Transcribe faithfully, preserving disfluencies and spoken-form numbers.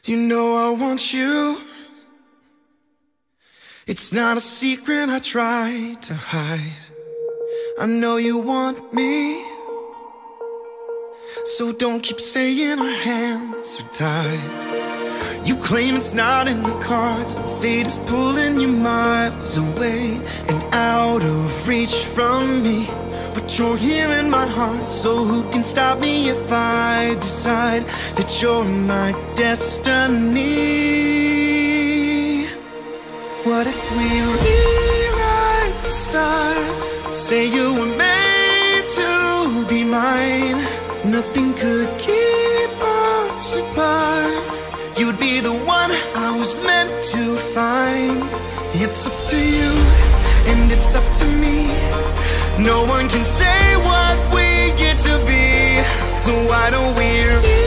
You know I want you. It's not a secret I try to hide. I know you want me, so don't keep saying our hands are tied. You claim it's not in the cards, fate is pulling you miles away and out of reach from me. But you're here in my heart, so who can stop me if I decide that you're my destiny? What if we rewrite the stars, say you were made to be mine? Nothing could keep us apart. You'd be the one I was meant to find. It's up to you, and it's up to me. No one can say what we get to be, so why don't we